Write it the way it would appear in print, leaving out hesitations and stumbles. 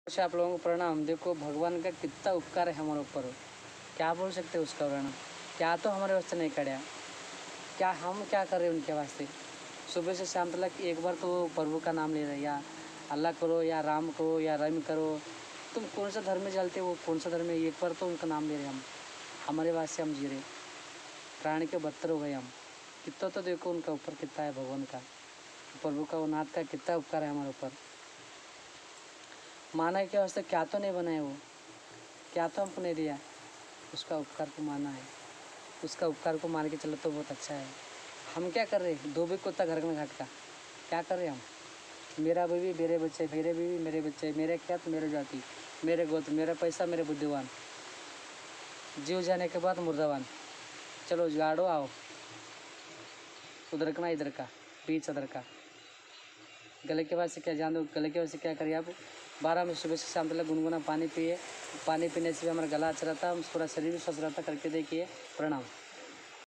अच्छा, आप लोगों को प्रणाम। देखो भगवान का कितना उपकार है हमारे ऊपर, क्या बोल सकते हैं उसका वर्णन। क्या तो हमारे वास्ते नहीं करा, क्या हम क्या कर रहे हैं उनके वास्ते। सुबह से शाम तक एक बार तो प्रभु का नाम ले रहे, या अल्लाह करो या राम करो या रम करो, तुम कौन सा धर्म में चलते हो, कौन सा धर्म में, एक बार तो उनका नाम ले रहे हम। हमारे वास्ते हम जी रहे, प्राण के बदतर हो गए हम। कितना तो देखो उनका ऊपर कितना है, भगवान का, प्रभु का, वो नाथ का कितना उपकार है हमारे ऊपर। माना के वास्ते क्या तो नहीं बनाए, वो क्या तो हमको नहीं दिया, उसका उपकार को माना है। उसका उपकार को मान के चलो तो बहुत अच्छा है। हम क्या कर रहे हैं, दो भी कुत्ता घर में घाट का, क्या कर रहे हैं हम। मेरा बीवी मेरे बच्चे, मेरे बीवी मेरे बच्चे, मेरे खेत मेरे जाति, मेरे गोत्र, मेरा पैसा मेरे बुद्धिवान, जीव जाने के बाद मुर्दावान। चलो गाड़ो आओ, उधर का ना इधर का, बीच अदर का। गले के बाद से क्या जान दो, गले के बाद से क्या करिए आप, 12 में सुबह से शाम तक गुनगुना पानी पिए। पानी पीने से भी हमारा गला अच्छा रहता है, हम पूरा शरीर भी स्वस्थ रहता। करके देखिए। प्रणाम।